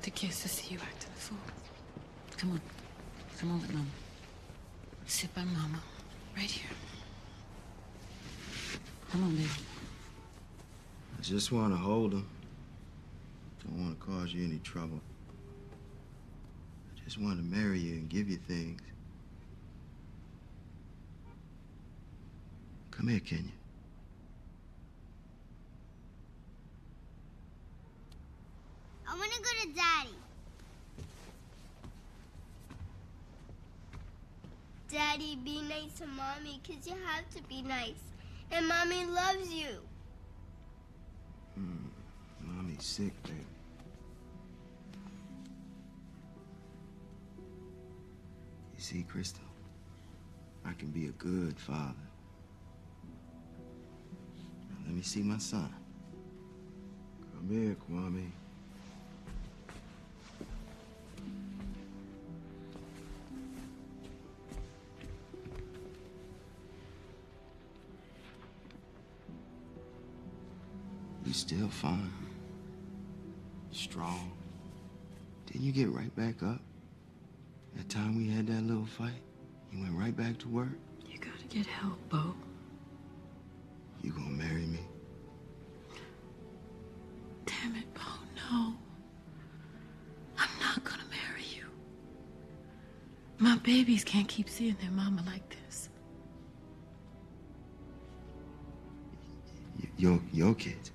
the kids to see you acting a fool. Come on. Come on with Mama. Sit by Mama. Right here. Come on, baby. I just want to hold him. Don't want to cause you any trouble. I just want to marry you and give you things. Come here, Kenya. I want to go to Daddy. Daddy, be nice to Mommy, because you have to be nice. And Mommy loves you. Mommy's sick, baby. You see, Crystal, I can be a good father. Now, let me see my son. Come here, Kwame. You still fine. Strong. Didn't you get right back up? That time we had that little fight, you went right back to work? You gotta get help, Bo. You gonna marry me? Damn it, Bo, no. I'm not gonna marry you. My babies can't keep seeing their mama like this. Your kids?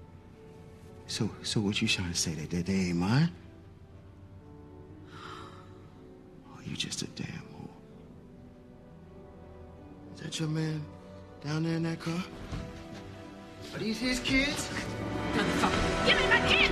So what you trying to say, that they ain't mine? Oh, you just a damn whore. Is that your man down there in that car? Are these his kids? Motherfucker, give me my kids!